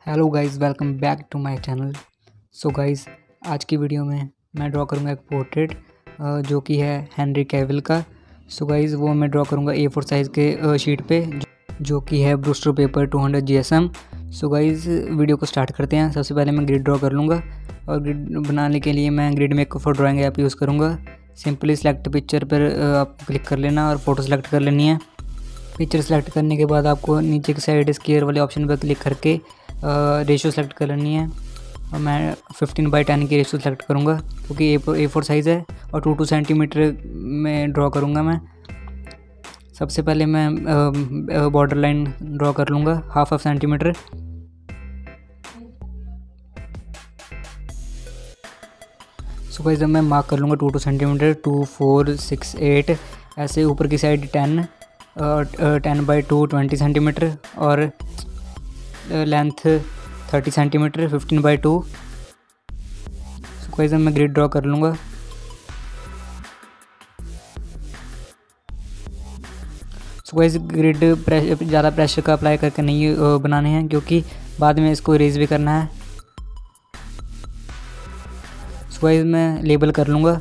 Hello guys, welcome back to my channel. So guys, आज की video में मैं ड्रॉ करूँगा एक पोर्ट्रेट जो कि है हेनरी कैविल का। सो गाइस, वो मैं ड्रॉ करूँगा A4 साइज़ के शीट पे जो कि है Brustro paper 200 GSM। So guys, video को स्टार्ट करते हैं। सबसे पहले मैं ग्रिड ड्रॉ कर लूँगा और ग्रिड बनाने के लिए मैं grid maker for drawing app use करूँगा। सिंपली सिलेक्ट पिक्चर पर आपको क्लिक कर लेना और फ़ोटो सेलेक्ट कर लेनी है। पिक्चर सेलेक्ट करने के बाद आपको नीचे की साइड स्क्वायर वाले ऑप्शन पर क्लिक करके रेशो सेलेक्ट कर लेनी है। और मैं 15:10 की रेशो सेलेक्ट करूँगा क्योंकि A4 साइज़ है और 2 सेंटीमीटर में ड्रॉ करूँगा मैं। सबसे पहले मैं बॉर्डर लाइन ड्रॉ कर लूँगा हाफ सेंटीमीटर। सो गाइस, जब मैं मार्क कर लूँगा 2 सेंटीमीटर, 2, 4, 6, 8 ऐसे ऊपर की साइड 10/2 20 सेंटीमीटर और लेंथ 30 सेंटीमीटर 15/2। सो गाइस, मैं ग्रिड ड्रॉ कर लूँगा। सो गाइस, ग्रिड ज़्यादा प्रेशर का अप्लाई करके नहीं बनाने हैं क्योंकि बाद में इसको इरेज भी करना है। सो गाइस, मैं लेबल कर लूँगा।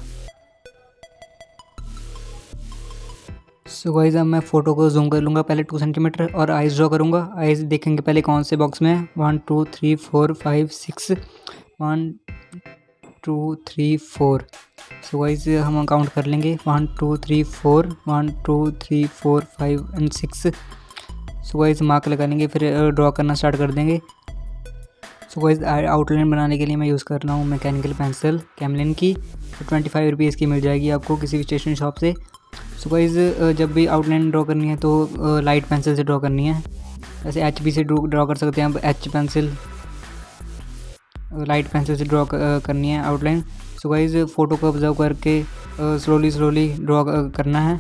सो गाइस, अब मैं फ़ोटो को जूम कर लूँगा पहले 2 सेंटीमीटर और आइज़ ड्रॉ करूँगा। आइज़ देखेंगे पहले कौन से बॉक्स में है। 1 2 3 4 5 6 1 2 3 4। सो गाइस, हम काउंट कर लेंगे 1 2 3 4 1 2 3 4 5 एंड 6। सो गाइस, मार्क लगा लेंगे, फिर ड्रॉ करना स्टार्ट कर देंगे। सो गाइस, आउटलाइन बनाने के लिए मैं यूज़ कर रहा हूँ मैकेनिकल पेंसिल कैमलिन की। 25 रुपीज़ की मिल जाएगी आपको किसी भी स्टेशनरी शॉप से। सो गाइस, जब भी आउटलाइन ड्रॉ करनी है तो लाइट पेंसिल से ड्रॉ करनी है। वैसे HB से ड्रॉ कर सकते हैं आप। H पेंसिल, लाइट पेंसिल से ड्रॉ करनी है आउटलाइन। सो गाइस, फ़ोटो को ऑब्जर्व करके स्लोली ड्रॉ करना है।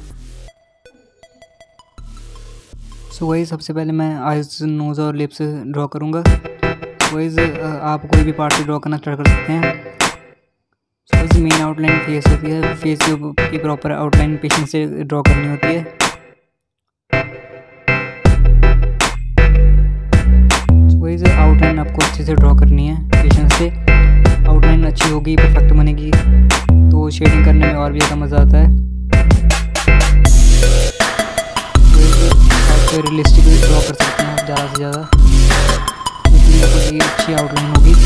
सो गाइस, सबसे पहले मैं आइज़, नोज़ और लिप्स ड्रॉ करूँगा। सो गाइस, आप कोई भी पार्ट से ड्रॉ करना स्टार्ट कर सकते हैं। सो गाइस, मेन आउटलाइन फेस होती है। फेस की प्रॉपर आउटलाइन पेशेंस से ड्रॉ करनी होती है। सो गाइस, आउटलाइन आपको अच्छे से ड्रॉ करनी है पेशेंस से। आउटलाइन अच्छी होगी, परफेक्ट बनेगी तो शेडिंग करने में और भी ज़्यादा मज़ा आता है। आप रियलिस्टिक ड्रॉ कर सकते हैं आप ज़्यादा से ज़्यादा, इसलिए आपको ये अच्छी आउटलाइन होगी।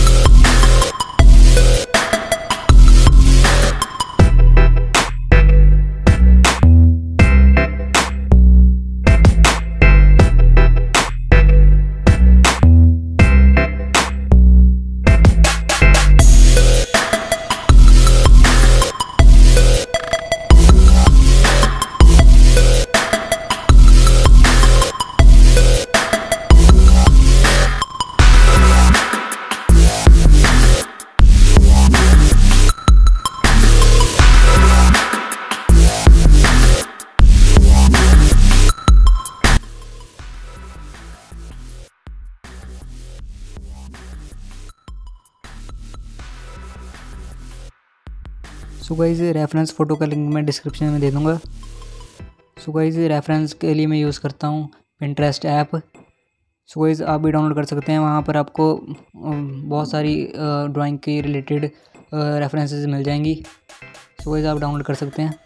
सो गाइस, रेफरेंस फ़ोटो का लिंक मैं डिस्क्रिप्शन में दे दूँगा। सो गाइस, रेफरेंस के लिए मैं यूज़ करता हूँ पिंटरेस्ट ऐप। सो गाइस, आप भी डाउनलोड कर सकते हैं। वहाँ पर आपको बहुत सारी ड्राइंग के रिलेटेड रेफरेंसेस मिल जाएंगी। सो गाइस, आप डाउनलोड कर सकते हैं।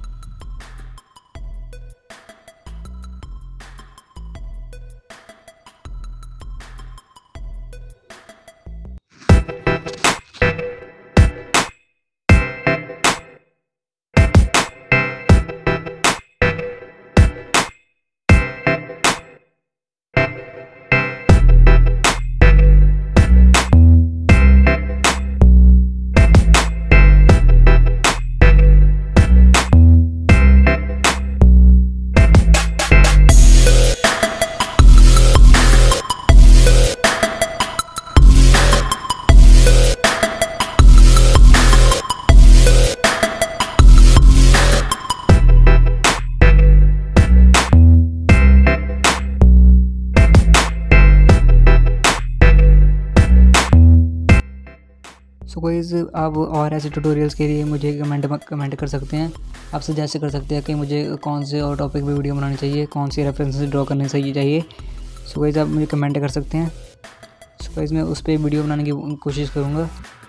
सो गाइस, आप और ऐसे ट्यूटोरियल्स के लिए मुझे कमेंट कर सकते हैं। आप सजेस्ट कर सकते हैं कि मुझे कौन से और टॉपिक पे वीडियो बनानी चाहिए, कौन सी रेफरेंसेस ड्रॉ करनी चाहिए। सो गाइस, आप मुझे कमेंट कर सकते हैं। तो इसमें उस पर वीडियो बनाने की कोशिश करूँगा।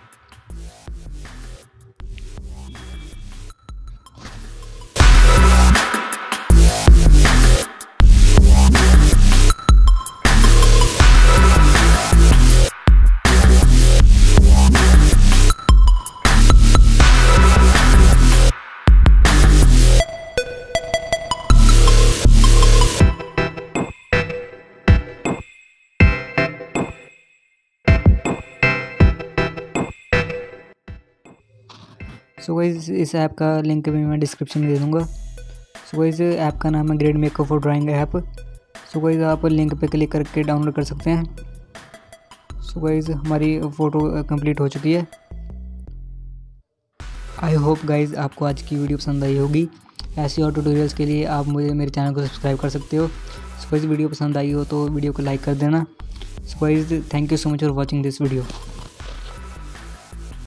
सो गाइस इस ऐप का लिंक भी मैं डिस्क्रिप्शन में दे दूँगा। सो गाइस ऐप का नाम है grid maker for drawing app. So guys आप लिंक पे क्लिक करके डाउनलोड कर सकते हैं। सो गाइस हमारी फ़ोटो कंप्लीट हो चुकी है। आई होप गाइस आपको आज की वीडियो पसंद आई होगी। ऐसी और ट्यूटोरियल्स के लिए आप मुझे मेरे चैनल को सब्सक्राइब कर सकते हो। सो गाइस वीडियो पसंद आई हो तो वीडियो को लाइक कर देना। So guys thank you so much for watching this video.